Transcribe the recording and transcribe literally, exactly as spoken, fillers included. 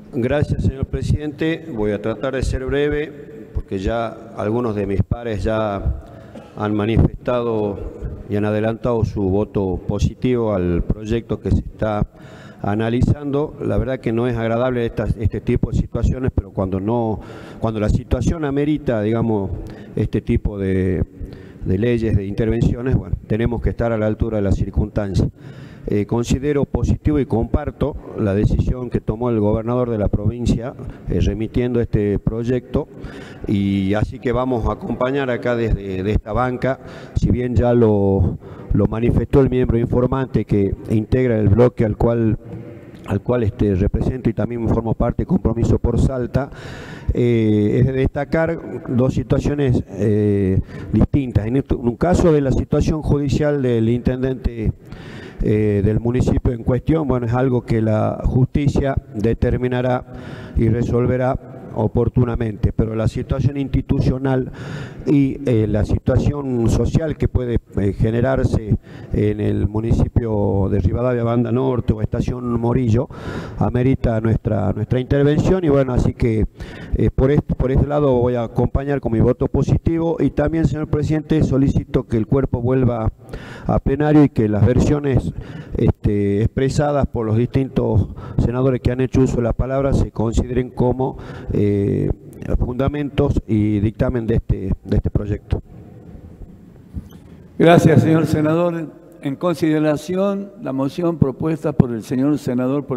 Gracias, señor presidente. Voy a tratar de ser breve porque ya algunos de mis pares ya han manifestado y han adelantado su voto positivo al proyecto que se está analizando. La verdad que no es agradable estas, este tipo de situaciones, pero cuando no, cuando la situación amerita, digamos, este tipo de, de leyes, de intervenciones, bueno, tenemos que estar a la altura de las circunstancias. Eh, considero positivo y comparto la decisión que tomó el gobernador de la provincia eh, remitiendo este proyecto, y así que vamos a acompañar acá desde de esta banca, si bien ya lo, lo manifestó el miembro informante que integra el bloque al cual al cual este, represento y también formo parte de Compromiso por Salta. Eh, es de destacar dos situaciones eh, distintas. En, esto, en un caso de la situación judicial del intendente eh, del municipio en cuestión, bueno, es algo que la justicia determinará y resolverá oportunamente, pero la situación institucional y eh, la situación social que puede eh, generarse en el municipio de Rivadavia, Banda Norte o Estación Morillo, amerita nuestra nuestra intervención, y bueno, así que eh, por este por este lado voy a acompañar con mi voto positivo. Y también, señor presidente, solicito que el cuerpo vuelva a plenario y que las versiones este, expresadas por los distintos senadores que han hecho uso de la palabra se consideren como eh, fundamentos y dictamen de este, de este proyecto. Gracias, señor senador. En consideración, la moción propuesta por el señor senador por